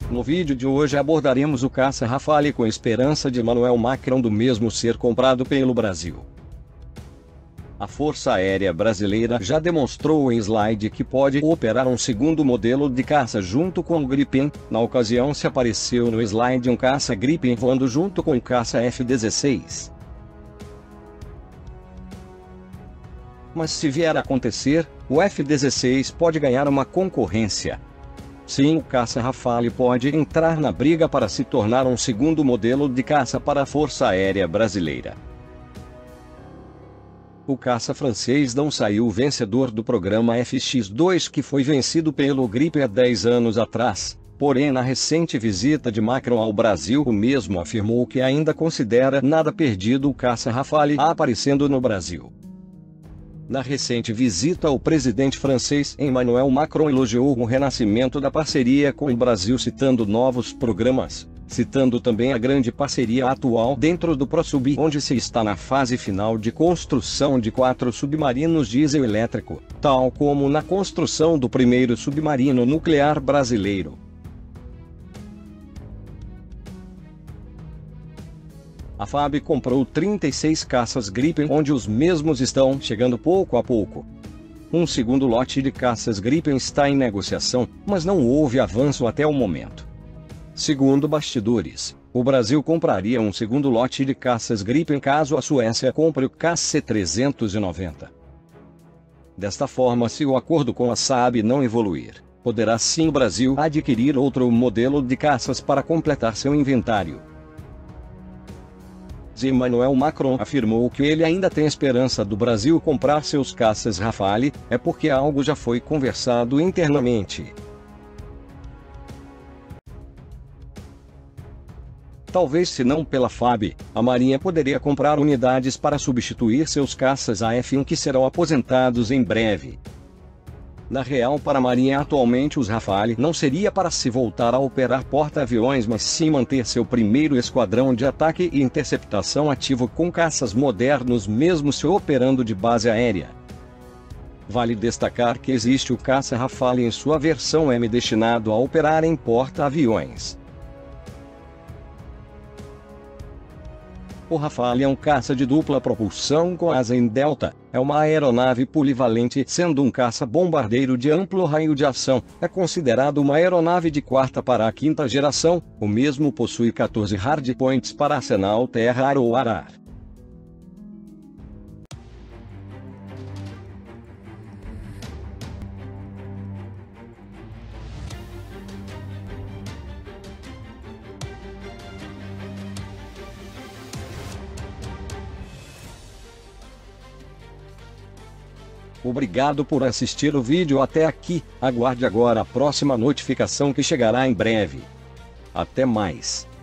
No vídeo de hoje abordaremos o caça Rafale com esperança de Emmanuel Macron do mesmo ser comprado pelo Brasil. A Força Aérea Brasileira já demonstrou em slide que pode operar um segundo modelo de caça junto com o Gripen. Na ocasião se apareceu no slide um caça Gripen voando junto com o caça F-16. Mas se vier a acontecer, o F-16 pode ganhar uma concorrência. Sim, o caça Rafale pode entrar na briga para se tornar um segundo modelo de caça para a Força Aérea Brasileira. O caça francês não saiu vencedor do programa FX-2 que foi vencido pelo Gripen há 10 anos atrás, porém na recente visita de Macron ao Brasil o mesmo afirmou que ainda considera nada perdido o caça Rafale aparecendo no Brasil. Na recente visita o presidente francês Emmanuel Macron elogiou o renascimento da parceria com o Brasil citando novos programas, citando também a grande parceria atual dentro do ProSub, onde se está na fase final de construção de 4 submarinos diesel-elétrico, tal como na construção do primeiro submarino nuclear brasileiro. A FAB comprou 36 caças Gripen, onde os mesmos estão chegando pouco a pouco. Um segundo lote de caças Gripen está em negociação, mas não houve avanço até o momento. Segundo bastidores, o Brasil compraria um segundo lote de caças Gripen caso a Suécia compre o KC-390. Desta forma, se o acordo com a Saab não evoluir, poderá sim o Brasil adquirir outro modelo de caças para completar seu inventário. Emmanuel Macron afirmou que ele ainda tem esperança do Brasil comprar seus caças Rafale, é porque algo já foi conversado internamente. Talvez se não pela FAB, a Marinha poderia comprar unidades para substituir seus caças AF-1 que serão aposentados em breve. Na real, para a Marinha atualmente os Rafale não seria para se voltar a operar porta-aviões, mas sim manter seu primeiro esquadrão de ataque e interceptação ativo com caças modernos mesmo se operando de base aérea. Vale destacar que existe o caça Rafale em sua versão M destinado a operar em porta-aviões. O Rafale é um caça de dupla propulsão com asa em delta, é uma aeronave polivalente, sendo um caça-bombardeiro de amplo raio de ação, é considerado uma aeronave de quarta para a quinta geração, o mesmo possui 14 hardpoints para arsenal terra-ar ou ar-ar. Obrigado por assistir o vídeo até aqui, aguarde agora a próxima notificação que chegará em breve. Até mais.